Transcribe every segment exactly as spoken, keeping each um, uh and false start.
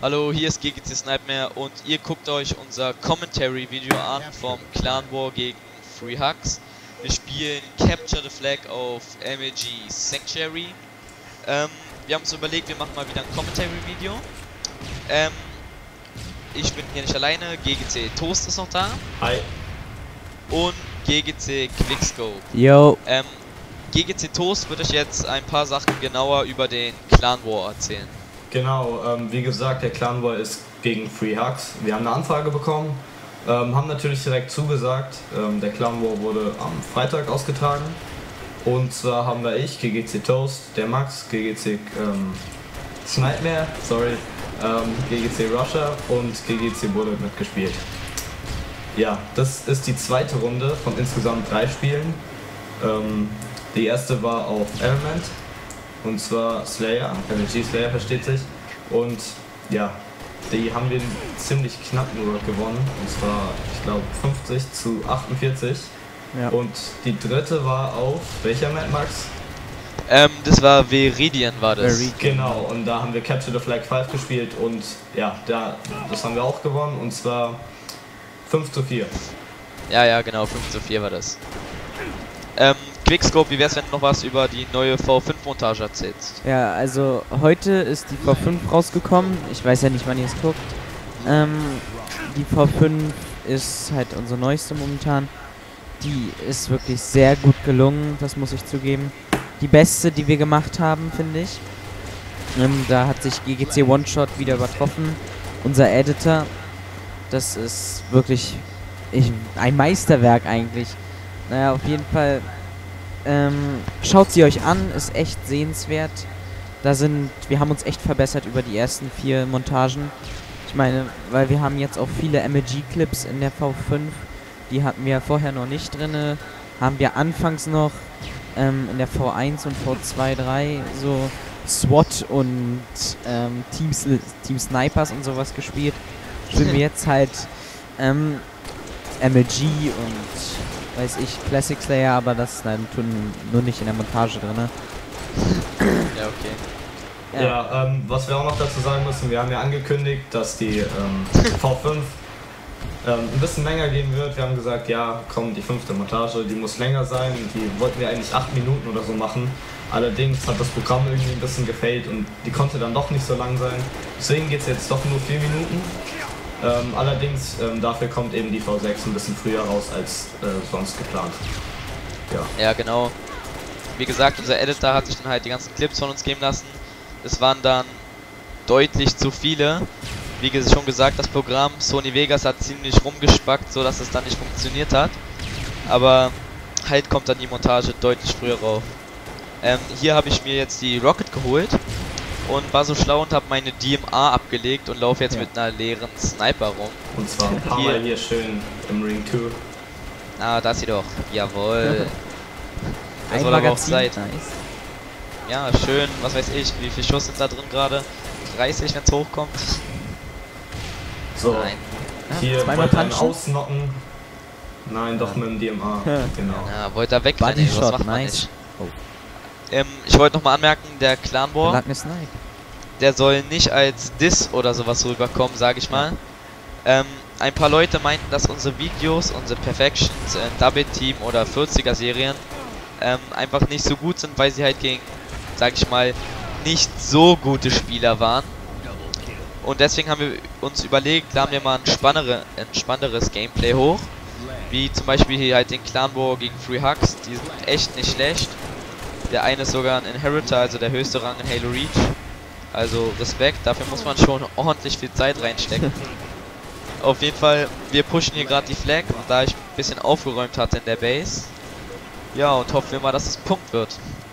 Hallo, hier ist G G C Snipemare und ihr guckt euch unser Commentary-Video an vom Clan War gegen Free Hugs. Wir spielen Capture the Flag auf M L G Sanctuary. Ähm, wir haben uns überlegt, wir machen mal wieder ein Commentary-Video. Ähm, ich bin hier nicht alleine, G G C Toast ist noch da. Hi. Und G G C Quickscope. Yo. Ähm, G G C Toast wird euch jetzt ein paar Sachen genauer über den Clan War erzählen. Genau, ähm, wie gesagt, der Clan War ist gegen Free Hugs. Wir haben eine Anfrage bekommen, ähm, haben natürlich direkt zugesagt. Ähm, der Clan War wurde am Freitag ausgetragen. Und zwar haben wir ich, G G C Toast, der Max, G G C ähm, Snipemare, sorry, ähm, G G C Russia und G G C Bullet mitgespielt. Ja, das ist die zweite Runde von insgesamt drei Spielen. Ähm, die erste war auf Element. Und zwar Slayer, M L G Slayer versteht sich. Und ja, die haben wir ziemlich knapp nur gewonnen. Und zwar, ich glaube, fünfzig zu achtundvierzig. Ja. Und die dritte war auf welcher Map, Max? Ähm, das war Viridian war das. Viridian. Genau, und da haben wir Capture the Flag fünf gespielt und ja, da, das haben wir auch gewonnen. Und zwar fünf zu vier. Ja, ja, genau, fünf zu vier war das. Ähm, Quickscope, wie wär's, wenn du noch was über die neue V fünf Montage erzählst? Ja, also heute ist die V fünf rausgekommen. Ich weiß ja nicht, wann ihr es guckt. Ähm, die V fünf ist halt unsere neueste momentan. Die ist wirklich sehr gut gelungen, das muss ich zugeben. Die beste, die wir gemacht haben, finde ich. Ähm, da hat sich G G C One-Shot wieder übertroffen. Unser Editor. Das ist wirklich ich, ein Meisterwerk eigentlich. Naja, auf jeden Fall. Ähm, schaut sie euch an, ist echt sehenswert. Da sind, wir haben uns echt verbessert über die ersten vier Montagen. Ich meine, weil wir haben jetzt auch viele M L G-Clips in der V fünf. Die hatten wir vorher noch nicht drinne. Haben wir anfangs noch ähm, in der V eins und V zwei, drei so SWAT und ähm, Teams, Team Snipers und sowas gespielt. Spielen wir jetzt halt ähm, M L G und weiß ich, Classic Slayer, aber das ist dann nur nicht in der Montage drin. Ja, okay. Ja, ja ähm, was wir auch noch dazu sagen müssen, wir haben ja angekündigt, dass die ähm, V fünf ähm, ein bisschen länger gehen wird. Wir haben gesagt, ja, komm, die fünfte Montage, die muss länger sein. Die wollten wir eigentlich acht Minuten oder so machen. Allerdings hat das Programm irgendwie ein bisschen gefailt und die konnte dann doch nicht so lang sein. Deswegen geht es jetzt doch nur vier Minuten. Ähm, allerdings, ähm, dafür kommt eben die V sechs ein bisschen früher raus als äh, sonst geplant. Ja. Ja, genau. Wie gesagt, unser Editor hat sich dann halt die ganzen Clips von uns geben lassen. Es waren dann deutlich zu viele. Wie schon gesagt, das Programm Sony Vegas hat ziemlich rumgespackt, so dass es dann nicht funktioniert hat. Aber halt kommt dann die Montage deutlich früher rauf. Ähm, hier habe ich mir jetzt die Rocket geholt. Und war so schlau und habe meine D M A abgelegt und laufe jetzt ja. mit einer leeren Sniper rum. Und zwar ein paar Mal hier schön im Ring zwei. Ah, da ist sie doch. Jawohl. Das Ein soll aber auch Magazin. sein. Nice. Ja, schön. Was weiß ich, wie viel Schuss sind da drin gerade? dreißig, wenn es hochkommt. So, Nein. hier zweimal wollte einen punchen. ausnocken. Nein, doch mit dem D M A. Genau. Ja, wollte er weg. Body Was Shot, macht man nice. nicht? Oh. Ähm, ich wollte nochmal anmerken, der Clan Da War, lag eine Snipe. der soll nicht als Diss oder sowas rüberkommen, sage ich mal. Ähm, ein paar Leute meinten, dass unsere Videos, unsere Perfections in Double Team oder vierziger Serien ähm, einfach nicht so gut sind, weil sie halt gegen, sage ich mal, nicht so gute Spieler waren. Und deswegen haben wir uns überlegt, laden wir mal ein, spannere, ein spannenderes Gameplay hoch. Wie zum Beispiel hier halt den Clan War gegen Free Hugs, die sind echt nicht schlecht. Der eine ist sogar ein Inheritor, also der höchste Rang in Halo Reach. Also Respekt, dafür muss man schon ordentlich viel Zeit reinstecken. Auf jeden Fall, wir pushen hier gerade die Flag, da ich ein bisschen aufgeräumt hatte in der Base. Ja, und hoffen wir mal, dass es ein Punkt wird.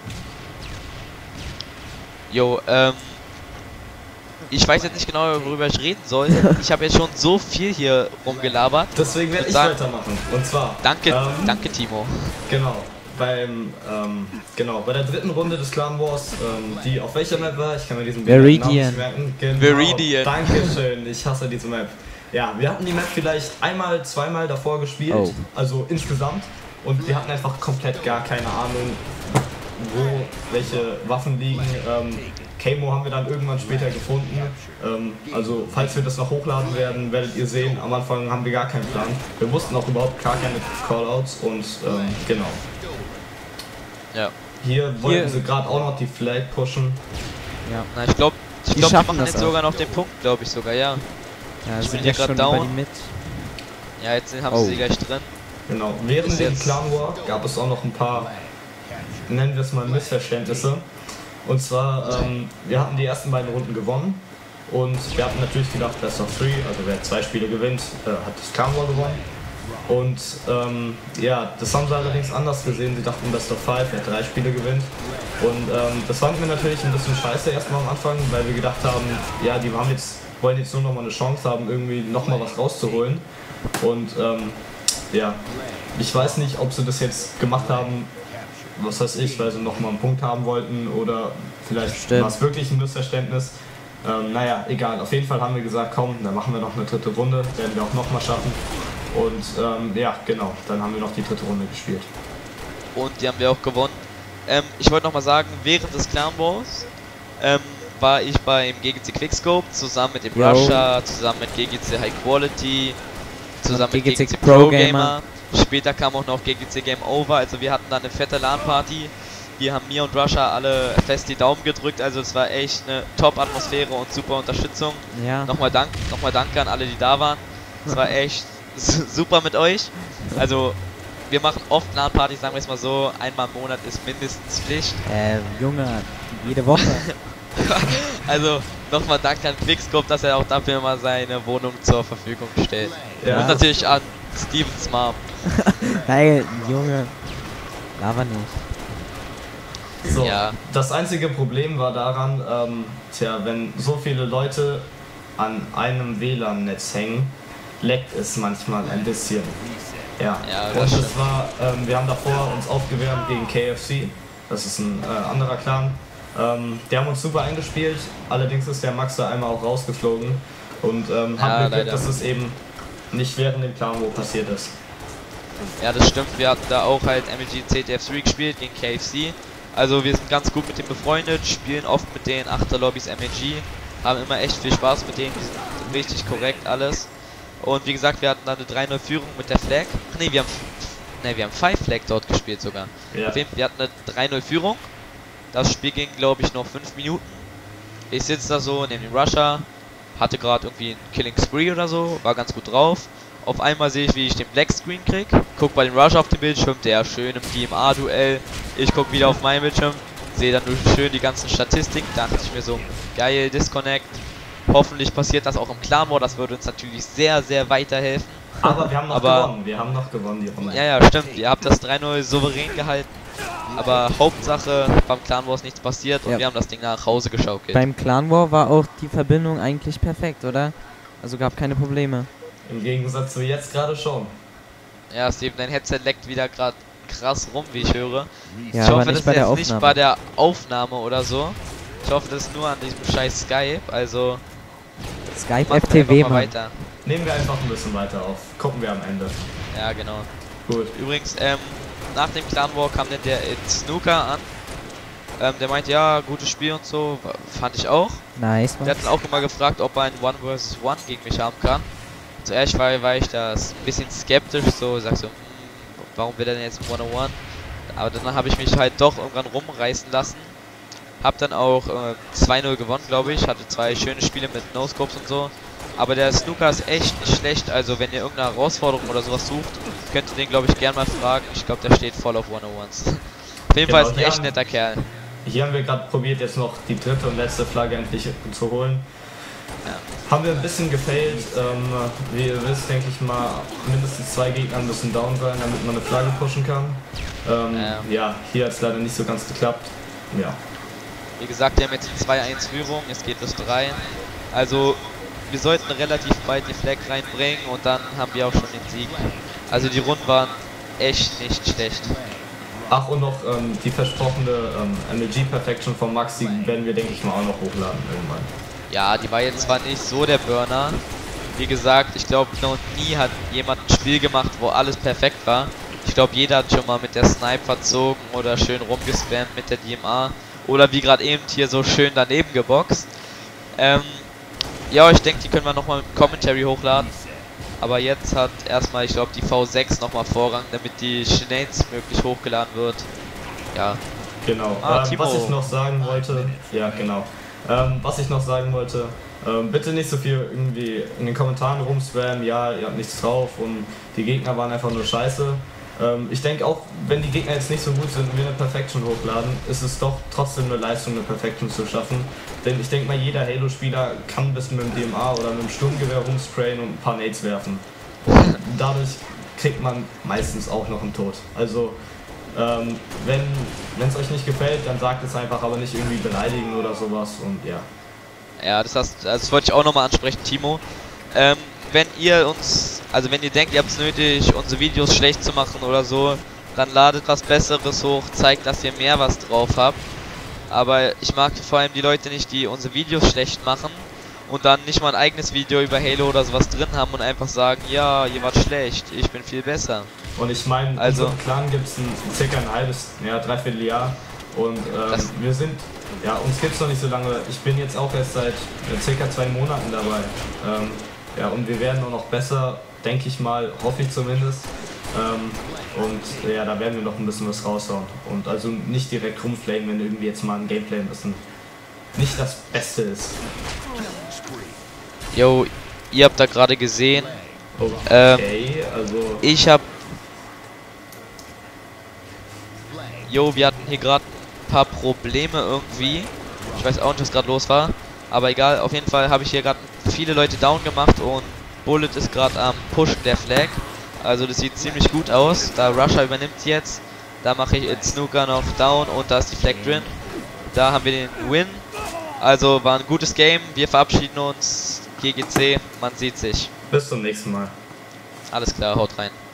Jo, ähm... ich weiß jetzt nicht genau, worüber ich reden soll. Ich habe jetzt schon so viel hier rumgelabert. Deswegen werde ich sagen, weitermachen. Und zwar... Danke, ähm, danke Timo. Genau. Beim, ähm, genau, bei der dritten Runde des Clan Wars, ähm, die auf welcher Map war? Ich kann mir diesen Namen nicht merken. Genau. Viridian. Dankeschön, ich hasse diese Map. Ja, wir hatten die Map vielleicht einmal, zweimal davor gespielt, Oh. also insgesamt. Und wir hatten einfach komplett gar keine Ahnung, wo welche Waffen liegen. Ähm, K-Mo haben wir dann irgendwann später gefunden. Ähm, also falls wir das noch hochladen werden, werdet ihr sehen, am Anfang haben wir gar keinen Plan. Wir wussten auch überhaupt gar keine Callouts und ähm, genau. Ja. Hier wollten Hier- sie gerade auch noch die Flag pushen. Ja. Na, ich glaube, ich Die glaube, die schaffen machen das jetzt auch. sogar noch den Punkt, glaube ich sogar, ja. Ja, Ich sind bin ja hier grad schon down. über die mit. Ja, jetzt haben Oh. sie gleich drin. Genau. Während Bis dem jetzt. Clan War gab es auch noch ein paar, nennen wir es mal, Missverständnisse. Und zwar, ähm, wir hatten die ersten beiden Runden gewonnen und wir hatten natürlich gedacht, Best of Three, also wer zwei Spiele gewinnt, äh, hat das Clan War gewonnen. Und ähm, ja, das haben sie allerdings anders gesehen. Sie dachten Best of Five, wer drei Spiele gewinnt. Und ähm, das fanden wir natürlich ein bisschen scheiße erstmal am Anfang, weil wir gedacht haben, ja, die haben jetzt, wollen jetzt nur noch mal eine Chance haben, irgendwie noch mal was rauszuholen. Und ähm, ja, ich weiß nicht, ob sie das jetzt gemacht haben, was weiß ich, weil sie noch mal einen Punkt haben wollten oder vielleicht Stimmt. war es wirklich ein Missverständnis. Ähm, naja, egal. Auf jeden Fall haben wir gesagt, komm, dann machen wir noch eine dritte Runde, werden wir auch noch mal schaffen. Und ähm, ja, genau, dann haben wir noch die dritte Runde gespielt. Und die haben wir auch gewonnen. Ähm, ich wollte noch mal sagen, während des Clan Wars ähm, war ich beim G G C Quickscope zusammen mit dem Jo. Russia, zusammen mit G G C High Quality, zusammen mit G G C G G C Pro Pro Gamer. Gamer. Später kam auch noch G G C Game Over, also wir hatten da eine fette LAN-Party. Hier haben mir und Russia alle fest die Daumen gedrückt, also es war echt eine Top-Atmosphäre und super Unterstützung. Ja. Nochmal Dank, nochmal Danke an alle, die da waren. Es war echt super mit euch. Also wir machen oft LAN-Partys, sagen wir es mal so, einmal im Monat ist mindestens Pflicht. Äh, Junge, jede Woche. Also nochmal Danke an Quickscope, dass er auch dafür mal seine Wohnung zur Verfügung stellt. Ja. Und natürlich an Stevens Mom. Geil, Junge. Lava nicht. So, Ja. das einzige Problem war daran, ähm, tja, wenn so viele Leute an einem W L A N-Netz hängen, leckt es manchmal ein bisschen. Ja, Ja, das und stimmt. das war, ähm, wir haben davor uns aufgewärmt gegen K F C, das ist ein äh, anderer Clan. Ähm, die haben uns super eingespielt, allerdings ist der Max da einmal auch rausgeflogen und ähm, Ja, haben wir Glück, leider. dass es eben nicht während dem Clan, wo passiert ist. Ja, das stimmt. Wir hatten da auch halt M L G C T F drei gespielt gegen K F C. Also wir sind ganz gut mit denen befreundet, spielen oft mit den Achterlobbys M L G, haben immer echt viel Spaß mit denen, die sind richtig korrekt alles. Und wie gesagt, wir hatten dann eine drei null Führung mit der Flag. Ach nee, wir haben nee, wir haben Five Flag dort gespielt sogar. Ja. Auf jeden Fall, wir hatten eine drei null Führung. Das Spiel ging, glaube ich, noch fünf Minuten. Ich sitze da so neben dem Russia, hatte gerade irgendwie einen Killing Spree oder so, war ganz gut drauf. Auf einmal sehe ich, wie ich den Black Screen krieg. Guck bei dem Russia auf dem Bildschirm, der schön im D M A-Duell. Ich guck wieder auf meinen Bildschirm, sehe dann nur schön die ganzen Statistiken. Dachte ich mir so, geil, Disconnect. Hoffentlich passiert das auch im Clan War, das würde uns natürlich sehr, sehr weiterhelfen. Aber wir haben noch Aber- gewonnen, wir haben noch gewonnen die Runde. Ja, ja, stimmt, ihr habt das drei null souverän gehalten. Aber Hauptsache, beim Clan War ist nichts passiert und Ja. wir haben das Ding nach Hause geschaukelt. Beim Clan War war auch die Verbindung eigentlich perfekt, oder? Also gab keine Probleme. Im Gegensatz zu jetzt gerade schon. Ja, Steven, dein Headset leckt wieder gerade krass rum, wie ich höre. Ja, ich aber hoffe, nicht das bei ist der jetzt nicht Aufnahme. bei der Aufnahme oder so. Ich hoffe, das ist nur an diesem scheiß Skype, also Skype machen F wir T W, einfach mal Mann. weiter. Nehmen wir einfach ein bisschen weiter auf. Gucken wir am Ende. Ja, genau. Gut. Übrigens, ähm, nach dem Clan War kam dann der It Snooker an. Ähm, der meinte, ja, gutes Spiel und so, wa- fand ich auch. Nice, Der Mann. hat dann auch immer gefragt, ob er ein One versus One gegen mich haben kann. Zuerst war, war ich da ein bisschen skeptisch, so, sag so, hm, warum will er denn jetzt ein One on One? Aber dann habe ich mich halt doch irgendwann rumreißen lassen. Hab dann auch äh, zwei null gewonnen, glaube ich. Hatte zwei schöne Spiele mit No-Scopes und so. Aber der Snooker ist echt nicht schlecht. Also wenn ihr irgendeine Herausforderung oder sowas sucht, könnt ihr den, glaube ich, gerne mal fragen. Ich glaube, der steht voll auf One on Ones. Auf jeden Fall Genau, ist ein die echt haben- netter Kerl. Hier haben wir gerade probiert, jetzt noch die dritte und letzte Flagge endlich zu holen. Ja. Haben wir ein bisschen gefailt. Ähm, wie ihr wisst, denke ich mal, mindestens zwei Gegner müssen down sein, damit man eine Flagge pushen kann. Ähm, Ja. ja, hier hat es leider nicht so ganz geklappt. Ja. Wie gesagt, wir haben jetzt zwei eins Führung, es geht bis drei. Also wir sollten relativ bald die Flag reinbringen und dann haben wir auch schon den Sieg. Also die Runden waren echt nicht schlecht. Ach, und noch ähm, die versprochene ähm, M L G Perfection von Max, die werden wir, denke ich mal, auch noch hochladen irgendwann. Ja, die war jetzt zwar nicht so der Burner. Wie gesagt, ich glaube, noch nie hat jemand ein Spiel gemacht, wo alles perfekt war. Ich glaube, jeder hat schon mal mit der Snipe verzogen oder schön rumgespammt mit der D M A. Oder wie gerade eben hier so schön daneben geboxt. Ähm, ja, ich denke, die können wir nochmal mit Commentary hochladen. Aber jetzt hat erstmal, ich glaube, die V sechs nochmal Vorrang, damit die schnellstmöglich hochgeladen wird. Ja. Genau. Ah, ähm, was ich noch sagen wollte, ja genau. Ähm, was ich noch sagen wollte, ähm, bitte nicht so viel irgendwie in den Kommentaren rumspammen, ja, ihr habt nichts drauf und die Gegner waren einfach nur scheiße. Ähm, ich denke auch, wenn die Gegner jetzt nicht so gut sind und wir eine Perfection hochladen, ist es doch trotzdem eine Leistung, eine Perfection zu schaffen. Denn ich denke mal, jeder Halo-Spieler kann ein bisschen mit dem D M A oder mit dem Sturmgewehr rumsprayen und ein paar Nades werfen. Und dadurch kriegt man meistens auch noch einen Tod. Also, ähm, wenn es euch nicht gefällt, dann sagt es einfach, aber nicht irgendwie beleidigen oder sowas und ja. Ja, das, hast, das wollte ich auch nochmal ansprechen, Timo. Ähm, wenn ihr uns, also wenn ihr denkt, ihr habt es nötig, unsere Videos schlecht zu machen oder so, dann ladet was Besseres hoch, zeigt, dass ihr mehr was drauf habt. Aber ich mag vor allem die Leute nicht, die unsere Videos schlecht machen und dann nicht mal ein eigenes Video über Halo oder sowas drin haben und einfach sagen, ja, ihr wart schlecht, ich bin viel besser. Und ich meine, also, unserem Clan gibt es ein, circa ein halbes, ja, dreiviertel Jahr und ähm, wir sind, ja, uns gibt es noch nicht so lange. Ich bin jetzt auch erst seit äh, circa zwei Monaten dabei. Ähm, ja, und wir werden nur noch besser, denke ich mal, hoffe ich zumindest. Ähm, und ja, da werden wir noch ein bisschen was raushauen. Und also nicht direkt rumflamen, wenn irgendwie jetzt mal ein Gameplay ein bisschen nicht das Beste ist. Yo, ihr habt da gerade gesehen. Okay, ähm, also. Ich hab. Jo, wir hatten hier gerade ein paar Probleme irgendwie. Ich weiß auch nicht, was gerade los war. Aber egal, auf jeden Fall habe ich hier gerade viele Leute down gemacht und Bullet ist gerade am Pushen der Flag. Also das sieht ziemlich gut aus. Da Rusher übernimmt jetzt. Da mache ich jetzt Snooker noch down und da ist die Flag drin. Da haben wir den Win. Also war ein gutes Game. Wir verabschieden uns. G G C, man sieht sich. Bis zum nächsten Mal. Alles klar, haut rein.